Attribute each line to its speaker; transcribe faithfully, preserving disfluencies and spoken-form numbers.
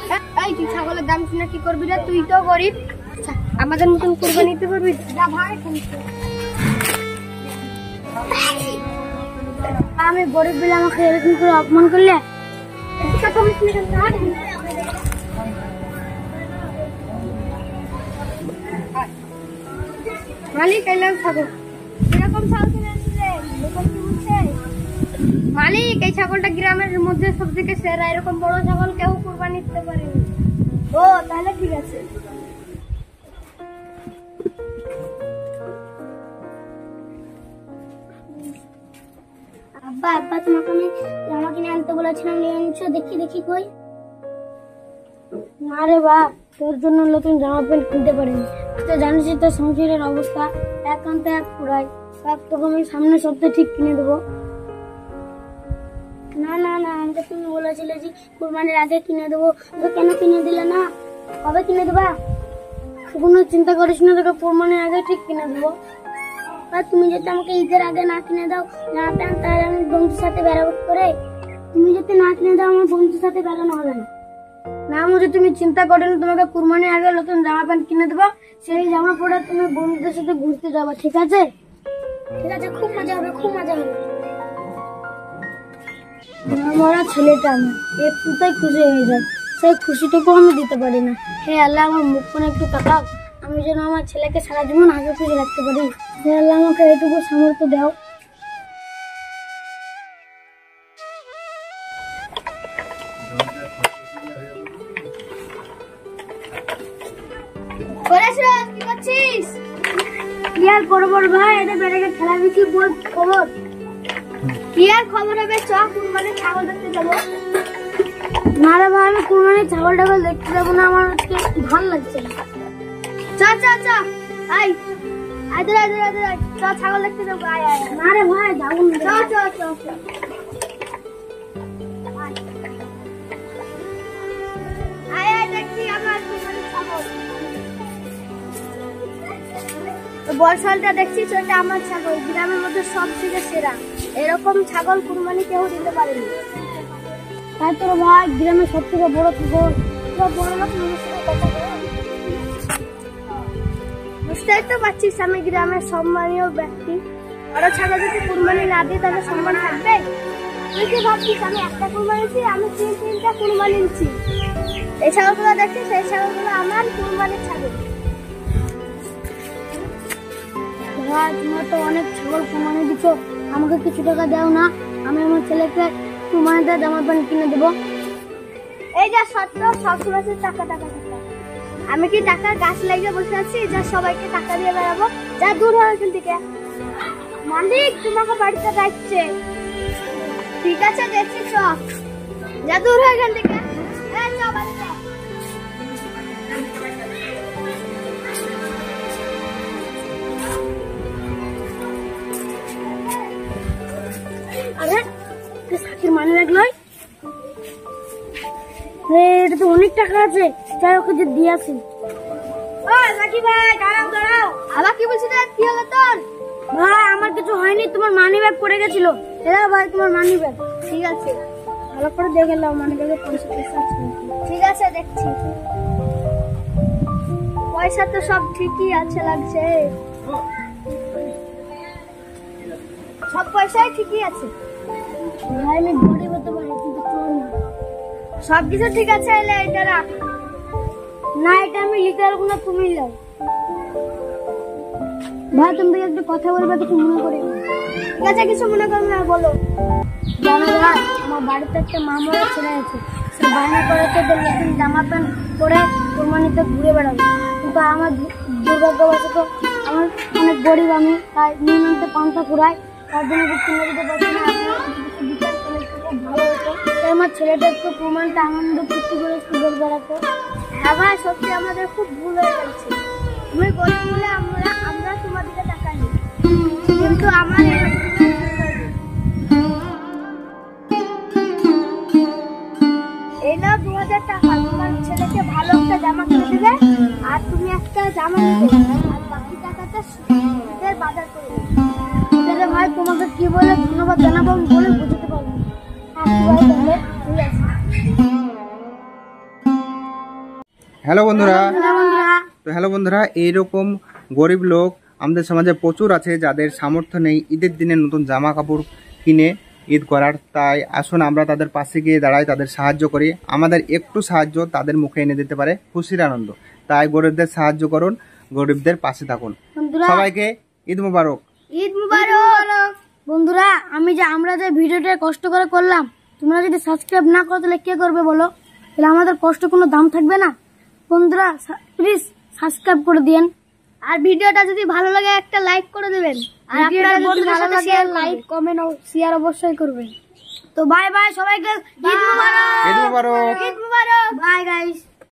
Speaker 1: এই তুই ছাগলের দাম শুনে কি করবি রে? তুই তো গরিব, আমাদের মতন কুরবানি দিতে পারবি? যা ভাই, আমি গরিব বলে আমাকে এরকম করে অপমান করলে? মালিক এলাম ছাগল, এরকম ছাগল কিনে আনছিলে? মালিক এই ছাগলটা গ্রামের মধ্যে সব থেকে সেরা, এরকম বড় ছাগল কেউ কুরবানি দিতে পারেনি। ও তাহলে ঠিক আছে। আব্বা আব্বা তোমাকে আমি জামা কিনে আনতে বলেছিলাম, নিয়ে আনছো? দেখি দেখি কই। না রে বাপ, তোর জন্য নতুন জামা প্যান্ট কিনতে পারিনি। তো জানিস তো সংসারের অবস্থা, এক কান্তে এক পুরাই। বাপ তোকে আমি সামনের সপ্তাহে ঠিক কিনে দেবো। না না না, আমাকে তুমি বলেছিলে যে কুরবানির আগে কিনে দেবো, তো কেন কিনে দিলে না? কবে কিনে দেবা? কোনো চিন্তা করিস না, তোকে কুরবানির আগে ঠিক কিনে দেবো। আর তুমি যদি আমাকে ঈদের আগে না কিনে দাও জামা প্যান্ট, তাহলে আমি বন্ধুর সাথে বেড়াবো করে। তুমি যদি না কিনে দাও আমার বন্ধুর সাথে বেড়ানো হবে না। না মুঝে তুমি চিন্তা করো না, তোমাকে কুরবানির আগে নতুন জামা প্যান্ট কিনে দেবো, সেই জামা পরে তুমি বন্ধুদের সাথে ঘুরতে যাবো, ঠিক আছে? ঠিক আছে, খুব মজা হবে, খুব মজা হবে। আমার ছেলেটা আমার একটুতেই খুশি হয়ে যায়, সেই খুশিটুকু আমি দিতে পারি না। হে আল্লাহ, আমার মুখ করে একটু তাকাও, আমি যেন আমার ছেলেকে সারা জীবন হাসি খুশি রাখতে পারি। হে আল্লাহ, আমাকে এইটুকু সামর্থ্য দাও। কি করছিস? কি আর করবো ভাই, এদের বেড়ে খেলা দেখি, বল খবর কি? আর খবর হবে, চ কুরবানির ছাগল দেখতে যাবো। না রে ভাই, আমি কুরবানির ছাগল টাগল দেখতে যাবো না, আমার আজকে ভালো লাগছে না। চ চ চ আই আইদর আইদর আইদর চ ছাগল দেখতে যাবো। আয় আয়। না রে ভাই যাবো না, চ চ চ চ। আয় আয়, দেখি আমার কুরবানির ছাগল। বর্ষালটা দেখছিস, ওটা আমার ছাগল, গ্রামের মধ্যে সব থেকে সেরা। এরকম ছাগল কুরবানি কেউ দিতে পারেনি। তাই তোর ভাই গ্রামের সব থেকে বড় ছাগল, বড় লোক মানুষের কথা বুঝতেই তো পারছিস, আমি গ্রামের সম্মানীয় ব্যক্তি। বড় ছাগল যদি কুরবানি না দিই তাহলে সম্মান থাকবে? তুই কি ভাবছিস আমি একটা কুরবানি দিচ্ছি? আমি তিন তিনটা কুরবানি দিচ্ছি। এই ছাগলগুলো দেখছিস, এই ছাগলগুলো আমার কুরবানির ছাগল। ভাই তোমরা তো অনেক ছাগল কুরবানি দিচ্ছ, আমাকে কিছু টাকা দাও না, আমি আমার ছেলেকে কুরবানিতে জামা প্যান্ট কিনে দেবো। এই যা সত্য, সবসময় টাকা টাকা টাকা। আমি কি টাকার গাছ লাগিয়ে বসে আছি যা সবাইকে টাকা দিয়ে বেড়াবো? যা দূর হয় এখান থেকে। মালিক তোমাকে বাড়িতে ডাকছে। ঠিক আছে দেখছি, চ যা দূর হয় এখান থেকে। আরে সাকির মানে লাগলো, এটা তো অনেক টাকা আছে, তাই ওকে যে দিয়ে আসি। সাকি ভাই দাঁড়াও দাঁড়াও। আবার কি বলছিস? কি হলো তোর? ভাই আমার কিছু হয়নি, তোমার মানি ব্যাগ পড়ে গেছিল। হ্যাঁ ভাই তোমার মানি ব্যাগ। ঠিক আছে, ভালো করে দেখে নাও মানি ব্যাগে পয়সা পয়সা আছে। ঠিক আছে দেখছি, পয়সা তো সব ঠিকই আছে লাগছে, সব পয়সাই ঠিকই আছে। ভাই আমি গরিব হতে পারি কিন্তু চোর না। সবকিছু ঠিক আছে, এলে এটা রাখ। না এটা আমি লিখতে পারবো না, তুমি লাও। ভাই তুমি একটু কথা বলবে, কিছু মনে করি না? ঠিক আছে, কিছু মনে করবে না, বলো। জানো ভাই, আমার বাড়িতে একটা মামার ছেলে আছে, সে বায়না করে তো নতুন জামা প্যান্ট পরে কুরবানিতে ঘুরে বেড়াবে, কিন্তু আমার দুর্ভাগ্যবশত আমার অনেক গরিব, আমি তাই নিয়মিত পান্তা ফুরাই, তার জন্য কিনে দিতে পারছি না। বিচার করলে খুব ভালো হতো, তাই আমার ছেলেটা একটু কুরবানিতে আনন্দ ফুর্তি করে একটু ঘুরে বেড়াতো। হ্যাঁ ভাই সত্যি আমাদের খুব ভুল হয়ে গেছে, তুমি গরিব বলে আমরা আমরা তোমাদেরকে টাকা নিই, কিন্তু আমার এই না দু হাজার টাকা তোমার ছেলেকে ভালো একটা জামা কিনে দেবে, আর তুমি একটা জামা নিবে, আর বাকি টাকাটা সুদের বাজার করে দেবে। ভাই তোমাকে কি বলে ধন্যবাদ জানাবো আমি বলে বুঝতে পারবো না।
Speaker 2: হ্যালো বন্ধুরা,
Speaker 1: বন্ধুরা
Speaker 2: তো হ্যালো বন্ধুরা, এইরকম গরিব লোক আমাদের সমাজে প্রচুর আছে যাদের সামর্থ্য নেই ঈদের দিনে নতুন জামা কাপড় কিনে ঈদ করার। তাই আসুন আমরা তাদের পাশে গিয়ে দাঁড়াই, তাদের সাহায্য করি। আমাদের একটু সাহায্য তাদের মুখে এনে দিতে পারে খুশির আনন্দ। তাই গরিবদের সাহায্য করুন, গরিবদের পাশে থাকুন।
Speaker 1: বন্ধুরা
Speaker 2: সবাইকে ঈদ মুবারক।
Speaker 1: ঈদ মুবারক। বন্ধুরা আমি যে আমরা যে ভিডিওটা কষ্ট করে করলাম, তোমরা যদি সাবস্ক্রাইব না করো তাহলে কে করবে বলো? তাহলে আমাদের কষ্ট কোনো দাম থাকবে না। বন্ধুরা প্লিজ সাবস্ক্রাইব করে দিন, আর ভিডিওটা যদি ভালো লাগে একটা লাইক করে দিবেন, আর আপনার বন্ধুদের সাথে শেয়ার, লাইক, কমেন্ট ও শেয়ার অবশ্যই করবেন। তো বাই বাই সবাইকে, ঈদ মুবারক।
Speaker 2: ঈদ মুবারক।
Speaker 1: ঈদ মুবারক। Bye guys.